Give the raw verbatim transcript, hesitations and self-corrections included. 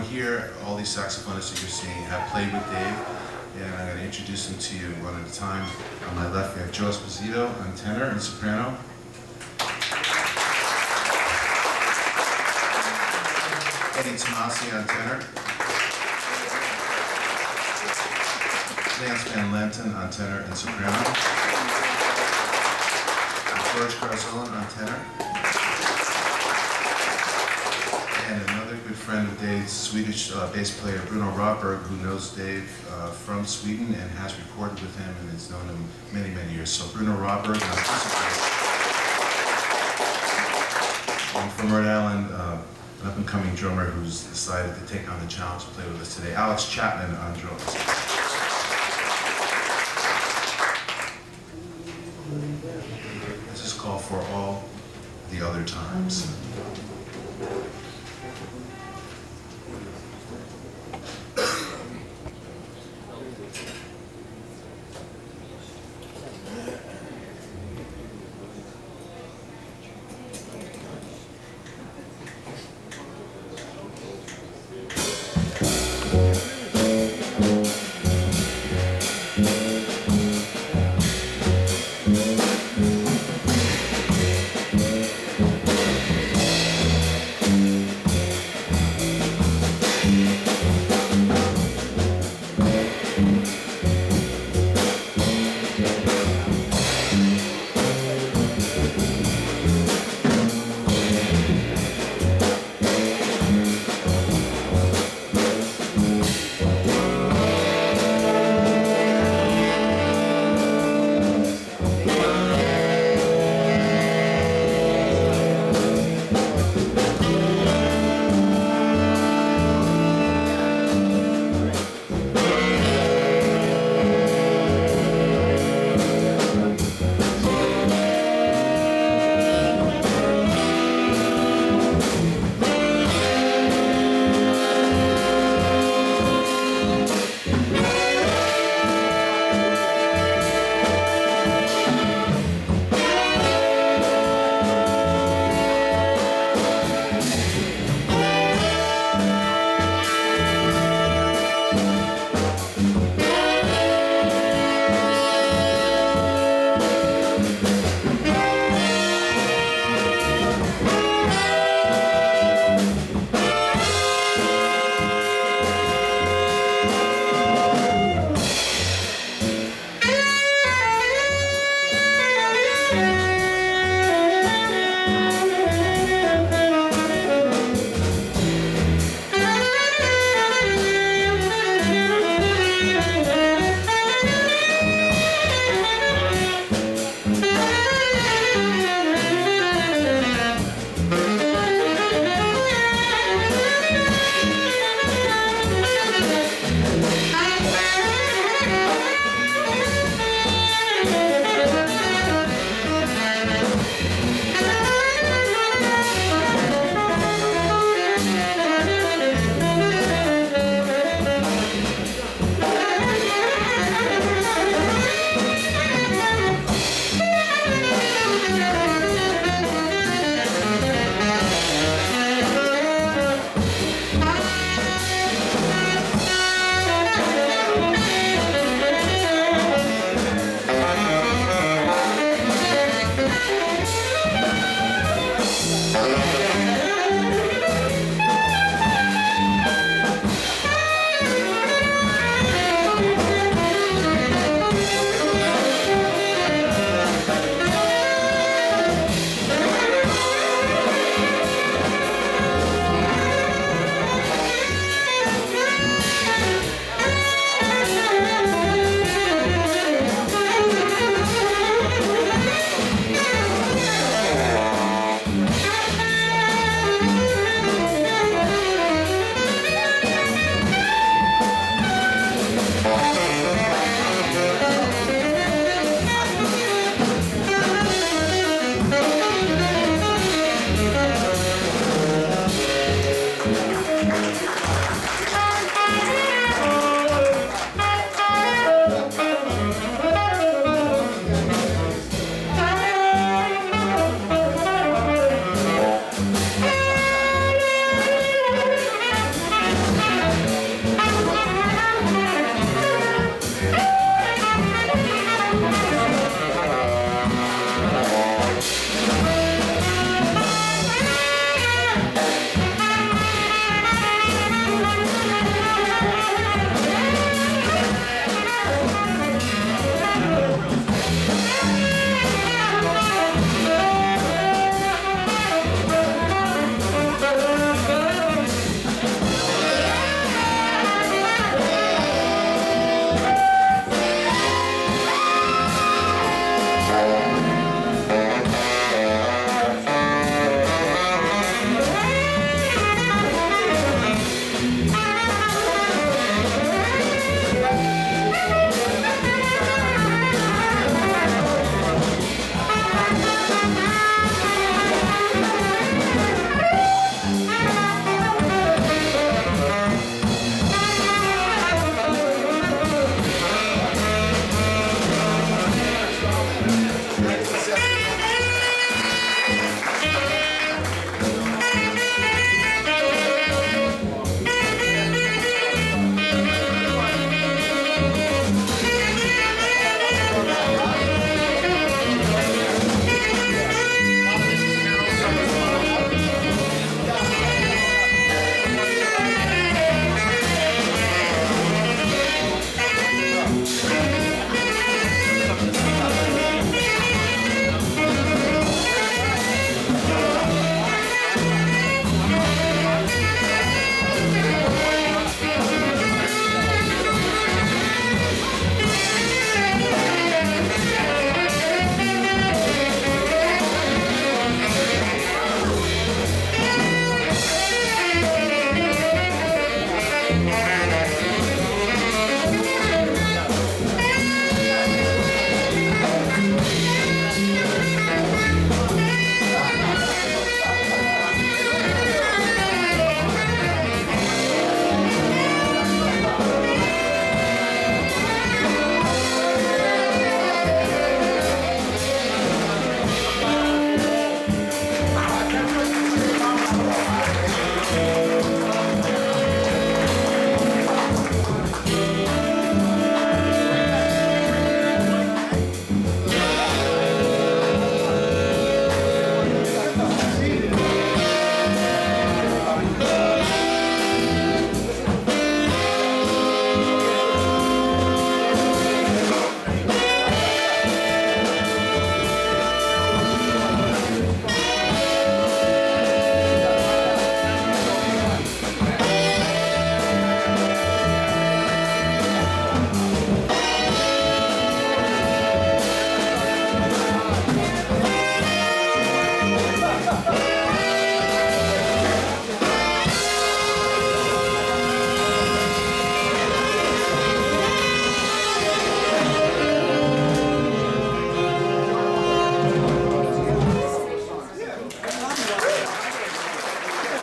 here, all these saxophonists that you're seeing have played with Dave, and I'm going to introduce them to you one at a time. On my left, we have Joe Esposito on tenor and soprano. Eddie Tomasi on tenor. Lance Van Lenten on tenor and soprano. George Garzon on tenor. And another good friend of Dave's, Swedish uh, bass player Bruno Rotberg, who knows Dave uh, from Sweden and has recorded with him and has known him many, many years. So Bruno Rotberg on bass. And from Rhode Island, uh, an up-and-coming drummer who's decided to take on the challenge to play with us today, Alex Chapman on drums.